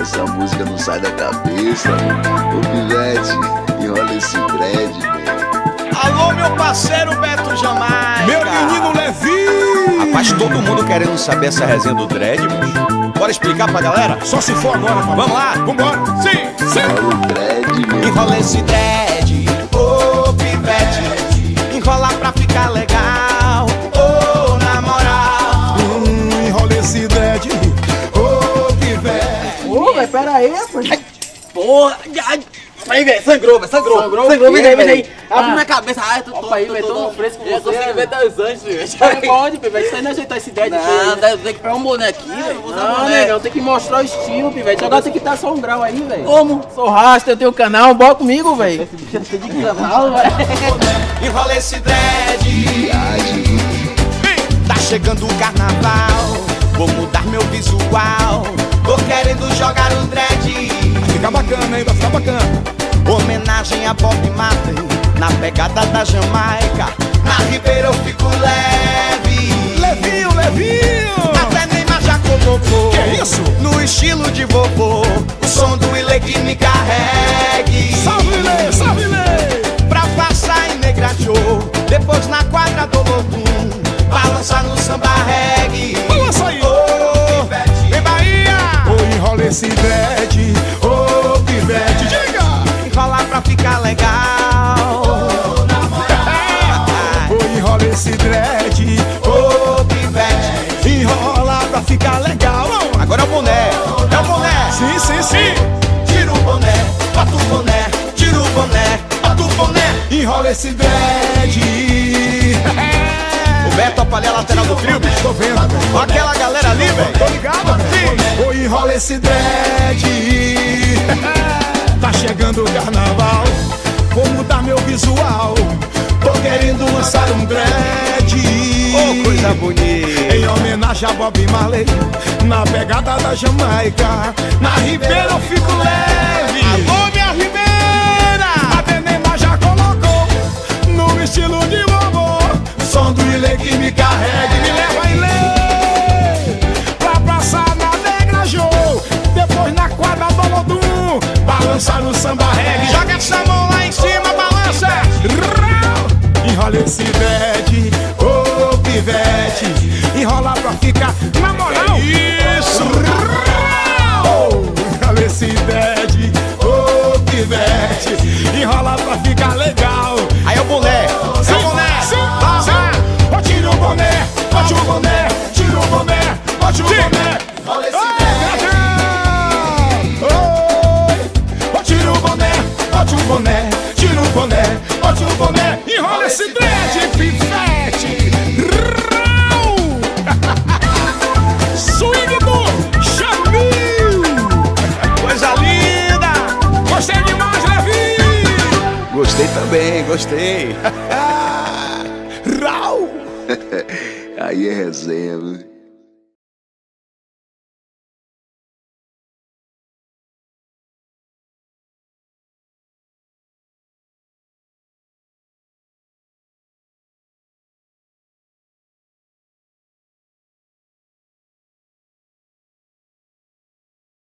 essa música não sai da cabeça, mano. Ô Pivete, enrola esse dread, velho. Alô, meu parceiro Beto Jamaica. Meu menino Levi. Rapaz, todo mundo querendo saber essa resenha do dread, bicho. Bora explicar pra galera? Só se for agora, papai. Vamos lá? Vambora. Sim, sim. Enrola o dread, meu. Enrola esse dread, ô Pivete. Enrola pra ficar legal, ô na moral. Enrola esse dread, ô Pivete. Ô, velho, pera aí, rapaz. Porra, aí, velho, sangrou, Sangrou, vem daí, vem daí. Ah. Abre minha cabeça, ai, tô Opa aí, velho, tô fresco com Eu você, consigo ver velho. até os anjos, velho. Não pode, Pivete, isso aí não ajeitar esse dread aqui. Não, tem que pegar um boné aqui, velho. Não, negão, tem que mostrar o estilo, Pivete. Agora tem que estar só um grau aí, velho. Como? Sou rasta, eu tenho canal, bora comigo, velho. De canal, velho. Enrola esse dread. Viagem. Tá chegando o carnaval, vou mudar meu visual. Tô querendo jogar o dread. Fica bacana, hein? Vai ficar bacana. Homenagem a Bob Marley, na pegada da Jamaica. Na Ribeira eu fico leve. Levinho, Levinho. Até Neymar já colocou. Que isso? No estilo de vovô, o som do Ilê que me carregue. Salve, Lê, salve, Lê. Pra passar em Negrajô, depois na quadra do Lodum, balança no samba reggae. Balança aí. Ô, vem Bahia! Ô, enrola esse dread, ô Pivete. Diga. Enrola pra ficar legal. Ô, enrola esse dread, Ô, Pivete, enrola pra ficar legal. agora é o boné, é o boné. Sim, sim, sim. Tira o boné, bota o boné, tira o boné, bota o boné. Enrola esse dread. O Beto apalha a lateral do trio, bicho. Tô vendo, velho. Olha aquela galera ali, velho. Tô ligado, velho. Ô, enrola esse dread. Tá chegando o carnaval, vou mudar meu visual. Tô querendo lançar um dread. Ô, coisa bonita. Em homenagem a Bob Marley, na pegada da Jamaica. Na Ribeira eu fico leve. Alô, minha Ribeira! A Neymar já colocou no estilo de vovô. Som do Ilê que me carrega e me leva a Ilê. Pra passar na Negrajô, depois na quadra do Lodum, balançar no samba reggae. Joga essa mão lá em cima, balança. Enrola esse dread, ô Pivete. Enrola pra ficar na moral. Isso! Enrola esse dread, ô Pivete. Enrola pra ficar legal. Aí é o boné, é o boné. Ó, tira o boné, bote o boné, tira o boné, bote o boné. Enrola esse Ó, tira o boné, bote o boné, tira o boné, bote o boné. Enrola esse dread, Pivete. Rau. Swing do Jamil. coisa linda. Gostei demais, Levi. Gostei também, gostei. Rau. Aí é resenha, viu?